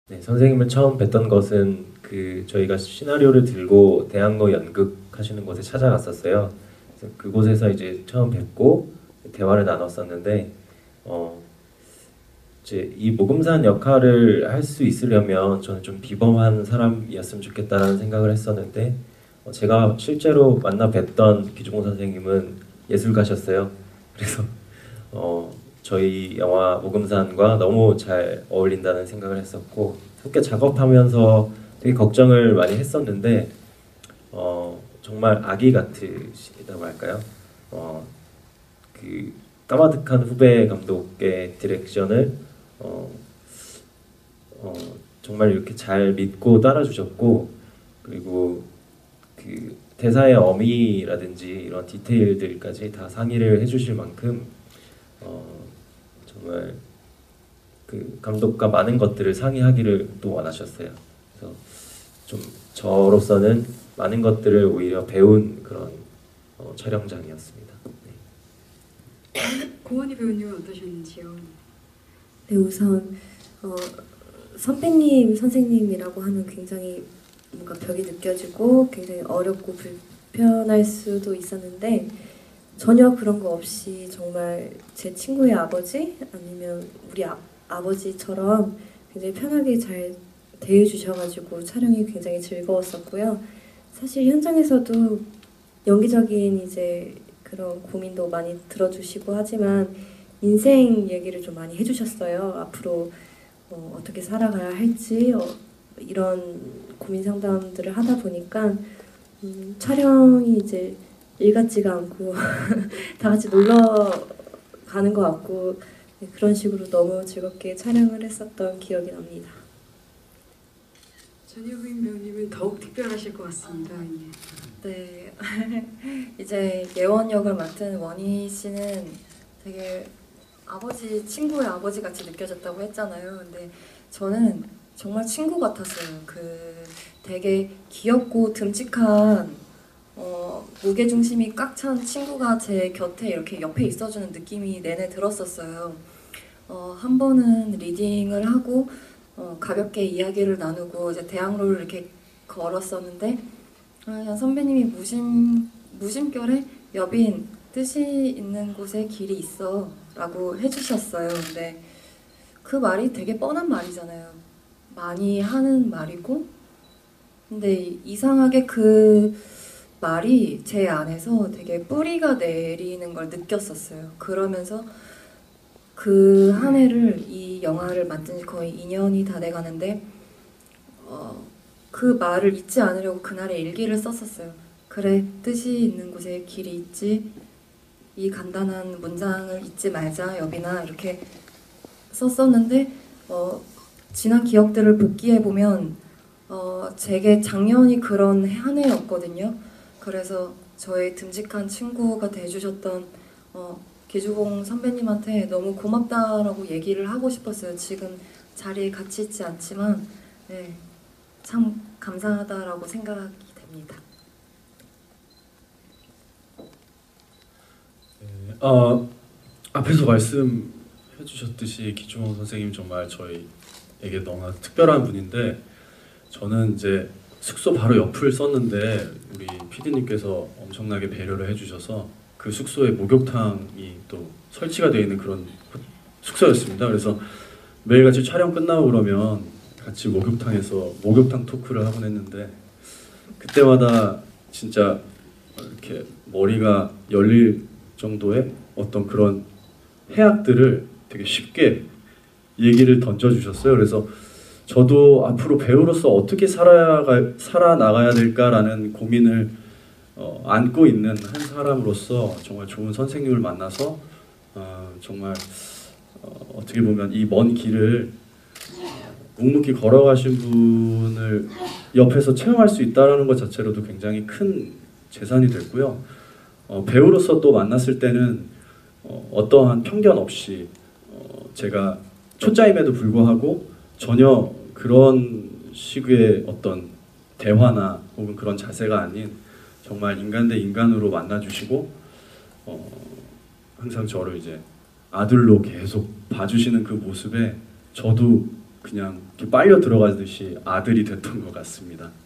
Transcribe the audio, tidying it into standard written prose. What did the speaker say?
네, 선생님을 처음 뵀던 것은 저희가 시나리오를 들고 대학로 연극하시는 곳에 찾아갔었어요. 그래서 그곳에서 이제 처음 뵙고 대화를 나눴었는데 어, 이제 이 모금산 역할을 할 수 있으려면 저는 좀 비범한 사람이었으면 좋겠다라는 생각을 했었는데 제가 실제로 만나 뵀던 기주공 선생님은 예술가셨어요. 그래서 어, 저희 영화 모금산과 너무 잘 어울린다는 생각을 했었고 함께 작업하면서 되게 걱정을 많이 했었는데 정말 아기 같으시다고 할까요? 어, 그 까마득한 후배 감독의 디렉션을 어, 어, 정말 이렇게 잘 믿고 따라주셨고 그리고 그 대사의 어미라든지 이런 디테일들까지 다 상의를 해주실 만큼 어, 정말 그 감독과 많은 것들을 상의하기를 또 원하셨어요. 그래서 좀 저로서는 많은 것들을 오히려 배운 그런 촬영장이었습니다. 네. 고은희 배우님은 어떠셨는지요? 네, 우선 선배님, 선생님이라고 하면 굉장히 뭔가 벽이 느껴지고 굉장히 어렵고 불편할 수도 있었는데 전혀 그런 거 없이 정말 제 친구의 아버지 아니면 우리 아버지처럼 굉장히 편하게 잘 대해주셔가지고 촬영이 굉장히 즐거웠었고요. 사실 현장에서도 연기적인 이제 그런 고민도 많이 들어주시고 하지만 인생 얘기를 좀 많이 해주셨어요. 앞으로 어떻게 살아가야 할지 이런 고민 상담들을 하다 보니까 촬영이 이제 일 같지가 않고 다 같이 놀러 가는 것 같고 네, 그런 식으로 너무 즐겁게 촬영을 했었던 기억이 납니다. 전효부인 배우님은 더욱 특별하실 것 같습니다. 네, 이제 예원 역을 맡은 원희 씨는 되게 친구의 아버지 같이 느껴졌다고 했잖아요. 근데 저는 정말 친구 같았어요. 되게 귀엽고 듬직한 무게중심이 꽉 찬 친구가 제 곁에 이렇게 옆에 있어주는 느낌이 내내 들었었어요. 한 번은 리딩을 하고 가볍게 이야기를 나누고 이제 대학로를 이렇게 걸었었는데 그냥 선배님이 무심결에 여빈 뜻이 있는 곳에 길이 있어 라고 해주셨어요. 근데 그 말이 되게 뻔한 말이잖아요. 많이 하는 말이고 근데 이상하게 그 말이 제 안에서 되게 뿌리가 내리는 걸 느꼈었어요. 그러면서 그 한 해를 이 영화를 만든 지 거의 2년이 다 돼가는데 그 말을 잊지 않으려고 그날의 일기를 썼었어요. 그래, 뜻이 있는 곳에 길이 있지. 이 간단한 문장을 잊지 말자, 여빈아. 이렇게 썼었는데 지난 기억들을 복기해보면 제게 작년이 그런 한 해였거든요. 그래서 저의 듬직한 친구가 돼주셨던 기주공 선배님한테 너무 고맙다라고 얘기를 하고 싶었어요. 지금 자리에 같이 있지 않지만 네, 참 감사하다라고 생각이 됩니다. 네, 앞에서 말씀해 주셨듯이 기주공 선생님 정말 저희에게 너무나 특별한 분인데 저는 이제 숙소 바로 옆을 썼는데 우리 PD님께서 엄청나게 배려를 해주셔서 그 숙소에 목욕탕이 또 설치가 되어 있는 그런 숙소였습니다. 그래서 매일같이 촬영 끝나고 그러면 같이 목욕탕에서 목욕탕 토크를 하곤 했는데 그때마다 진짜 이렇게 머리가 열릴 정도의 어떤 그런 해악들을 되게 쉽게 얘기를 던져주셨어요. 그래서 저도 앞으로 배우로서 어떻게 살아나가야 될까라는 고민을 안고 있는 한 사람으로서 정말 좋은 선생님을 만나서 정말 어떻게 보면 이 먼 길을 묵묵히 걸어가신 분을 옆에서 체험할 수 있다는 것 자체로도 굉장히 큰 재산이 됐고요. 배우로서 또 만났을 때는 어떠한 편견 없이 제가 초짜임에도 불구하고 전혀 그런 식의 어떤 대화나 혹은 그런 자세가 아닌 정말 인간 대 인간으로 만나주시고 항상 저를 이제 아들로 계속 봐주시는 그 모습에 저도 그냥 이렇게 빨려 들어가듯이 아들이 됐던 것 같습니다.